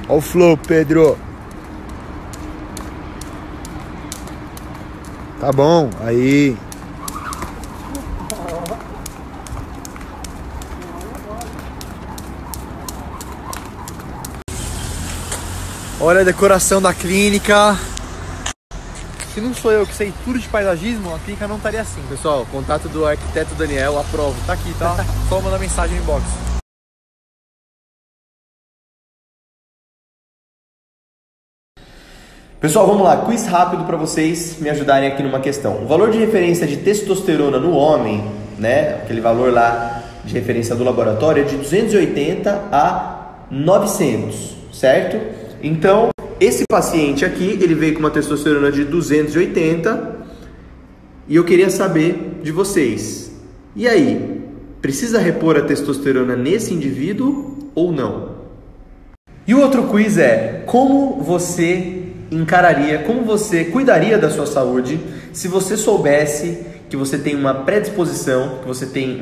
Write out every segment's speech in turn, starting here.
Olha o flow, Pedro. Tá bom, aí. Olha a decoração da clínica. Se não sou eu que sei tudo de paisagismo, a clínica não estaria assim. Pessoal, contato do arquiteto Daniel, aprovo. Tá aqui, tá? Só mandar mensagem no inbox. Pessoal, vamos lá. Quiz rápido para vocês me ajudarem aqui numa questão. O valor de referência de testosterona no homem, né? Aquele valor lá de referência do laboratório é de 280 a 900, certo? Então, esse paciente aqui, ele veio com uma testosterona de 280 e eu queria saber de vocês. E aí, precisa repor a testosterona nesse indivíduo ou não? E o outro quiz é: como você encararia, como você cuidaria da sua saúde se você soubesse que você tem uma predisposição, que você tem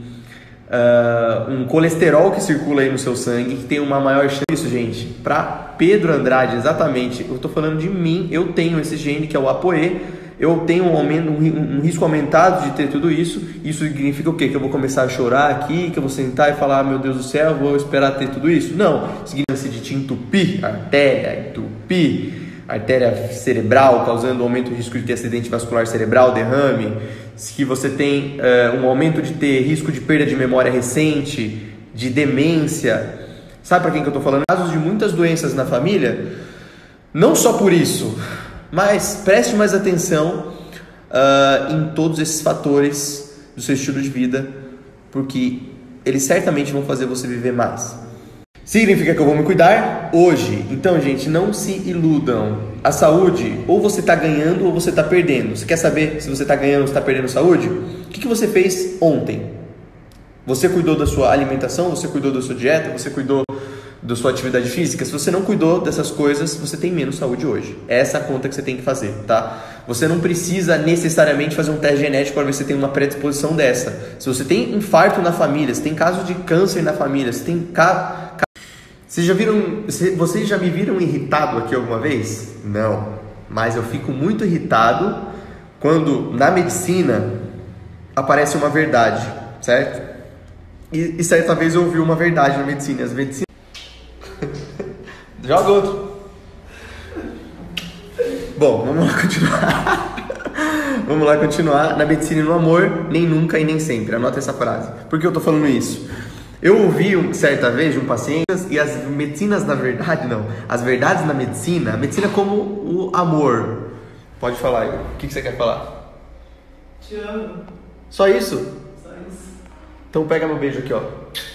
um colesterol que circula aí no seu sangue, que tem uma maior chance. Isso, gente, para Pedro Andrade, exatamente, eu estou falando de mim, eu tenho esse gene que é o ApoE, eu tenho um risco aumentado de ter tudo isso. Isso significa o quê? Que eu vou começar a chorar aqui, que eu vou sentar e falar, meu Deus do céu, vou esperar ter tudo isso? Não, significa de te entupir a artéria, artéria cerebral, causando aumento do risco de ter acidente vascular cerebral, derrame, que você tem um aumento de ter risco de perda de memória recente, de demência. Sabe para quem que eu estou falando? Casos de muitas doenças na família, não só por isso, mas preste mais atenção em todos esses fatores do seu estilo de vida, porque eles certamente vão fazer você viver mais. Significa que eu vou me cuidar hoje. Então, gente, não se iludam. A saúde, ou você está ganhando ou você está perdendo. Você quer saber se você está ganhando ou está perdendo saúde? O que você fez ontem? Você cuidou da sua alimentação? Você cuidou da sua dieta? Você cuidou da sua atividade física? Se você não cuidou dessas coisas, você tem menos saúde hoje. É essa a conta que você tem que fazer, tá? Você não precisa necessariamente fazer um teste genético para ver se tem uma predisposição dessa. Se você tem infarto na família, se tem caso de câncer na família, se tem Vocês já me viram irritado aqui alguma vez? Não, mas eu fico muito irritado quando na medicina aparece uma verdade, certo? E certa vez eu ouvi uma verdade na medicina. As medicinas... Joga outro. Bom, vamos lá continuar. Vamos lá continuar. Na medicina e no amor, nem nunca e nem sempre. Anota essa frase. Por que eu tô falando isso? Eu ouvi certa vez de um paciente, e as medicinas na verdade, não, as verdades na medicina, a medicina como o amor. Pode falar aí, o que você quer falar? Te amo. Só isso? Só isso. Então pega meu beijo aqui, ó.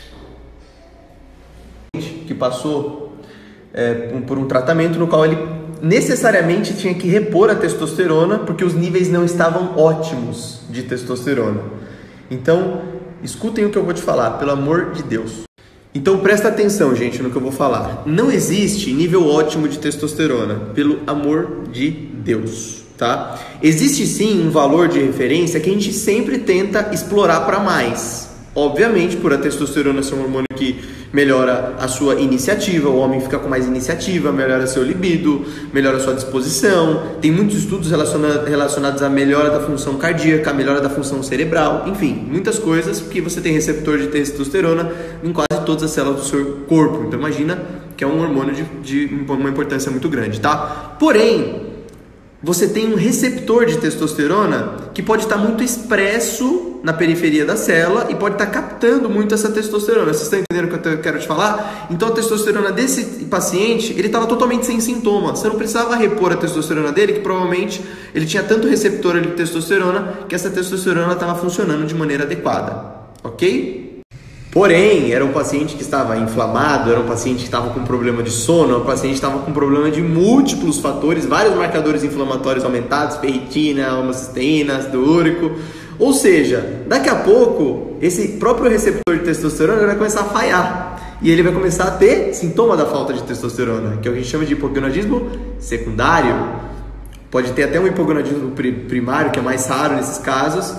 Que passou por um tratamento no qual ele necessariamente tinha que repor a testosterona, porque os níveis não estavam ótimos de testosterona. Então, escutem o que eu vou te falar, pelo amor de Deus. Então presta atenção, gente, no que eu vou falar. Não existe nível ótimo de testosterona, pelo amor de Deus, tá? Existe sim um valor de referência que a gente sempre tenta explorar para mais. Obviamente, por a testosterona ser um hormônio que melhora a sua iniciativa, o homem fica com mais iniciativa, melhora seu libido, melhora a sua disposição. Tem muitos estudos relacionados à melhora da função cardíaca, à melhora da função cerebral, enfim, muitas coisas, porque você tem receptor de testosterona em quase todas as células do seu corpo. Então imagina que é um hormônio de uma importância muito grande, tá? Porém, você tem um receptor de testosterona que pode estar muito expresso na periferia da célula e pode estar captando muito essa testosterona. Vocês estão entendendo o que eu quero te falar? Então a testosterona desse paciente, ele estava totalmente sem sintoma. Você não precisava repor a testosterona dele, que provavelmente ele tinha tanto receptor de testosterona que essa testosterona estava funcionando de maneira adequada. Ok? Porém, era um paciente que estava inflamado, era um paciente que estava com problema de sono, um paciente que estava com problema de múltiplos fatores, vários marcadores inflamatórios aumentados, ferritina, homocisteína, ácido úrico. Ou seja, daqui a pouco, esse próprio receptor de testosterona vai começar a falhar. E ele vai começar a ter sintoma da falta de testosterona, que é o que a gente chama de hipogonadismo secundário. Pode ter até um hipogonadismo primário, que é mais raro nesses casos.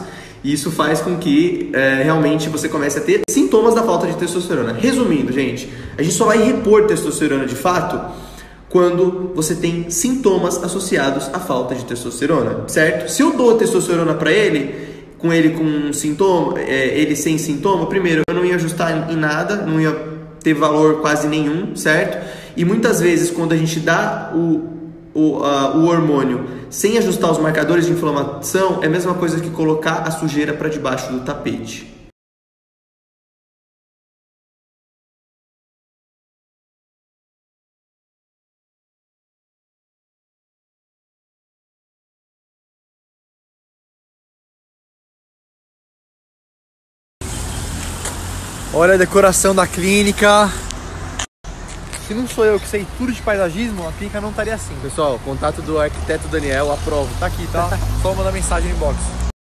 E isso faz com que realmente você comece a ter sintomas da falta de testosterona. Resumindo, gente, a gente só vai repor testosterona de fato quando você tem sintomas associados à falta de testosterona, certo? Se eu dou testosterona para ele com sintoma, ele sem sintoma, primeiro, eu não ia ajustar em nada, não ia ter valor quase nenhum, certo? E muitas vezes, quando a gente dá o hormônio sem ajustar os marcadores de inflamação, é a mesma coisa que colocar a sujeira para debaixo do tapete. Olha a decoração da clínica. Se não sou eu que sei tudo de paisagismo, a clínica não estaria assim. Pessoal, contato do arquiteto Daniel, aprovo. Tá aqui, tá? Só mandar mensagem no inbox.